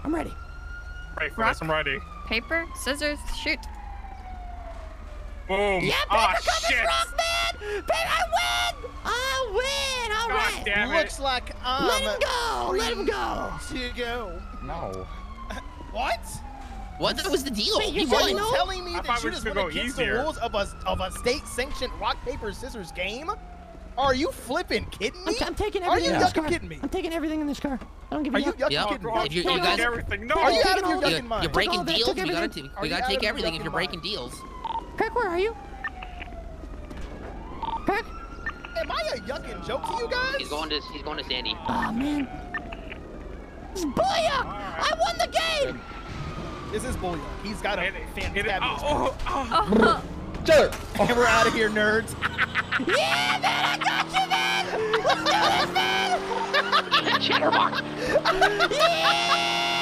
I'm ready. Right for this, I'm ready. Paper, scissors, shoot. Boom. Yeah, Ah, paper, cup, shit. and rock, man! I win! I win! All God right. damn it. Looks like Let him go! Let him go! to go. No. What? What was the deal? Wait, You you Are said you no? telling me I that thought you we just were went gonna go against easier. the rules of a state-sanctioned rock paper scissors game? Are you flipping kidding me? I'm taking Are everything you in this yucking car. kidding me? I'm taking everything in this car. I don't give Are a you yuck. yucking Yeah. kidding Oh, me? If you don't guys- take everything. No. Are you out taking of your all yucking that. mind? You're breaking all that, deals. took We gotta everything. Are you out take of your everything if yucking you're breaking mind? deals. Kirk, where are you? Kirk? Am I a yucking joke to you guys? He's going to Sandy. Oh, man. Booyah! I won the game! This is bullshit. He's got a Hit it. fantabulous. Oh, oh. Shut And we're out of here, nerds. Yeah, man, I got you, man! Let's do this, man! Chatterbox. Yeah!